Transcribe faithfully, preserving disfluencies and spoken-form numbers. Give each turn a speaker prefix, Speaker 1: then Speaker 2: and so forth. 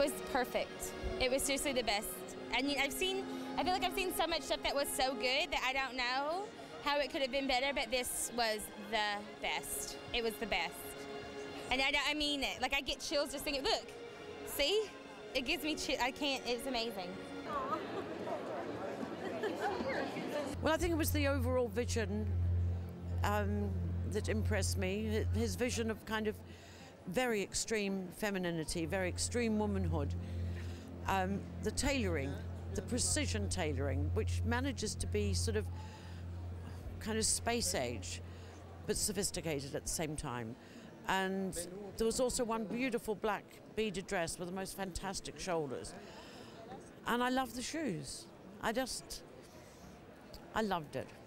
Speaker 1: was perfect. It was seriously the best. I mean, I've seen, I feel like I've seen so much stuff that was so good that I don't know how it could have been better, but this was the best. It was the best. And I, I mean it. Like, I get chills just thinking, look, see? It gives me chills. I can't, it's amazing.
Speaker 2: Well, I think it was the overall vision um, that impressed me. His vision of kind of very extreme femininity, very extreme womanhood. Um, the tailoring, the precision tailoring, which manages to be sort of kind of space age, but sophisticated at the same time. And there was also one beautiful black beaded dress with the most fantastic shoulders. And I love the shoes. I just, I loved it.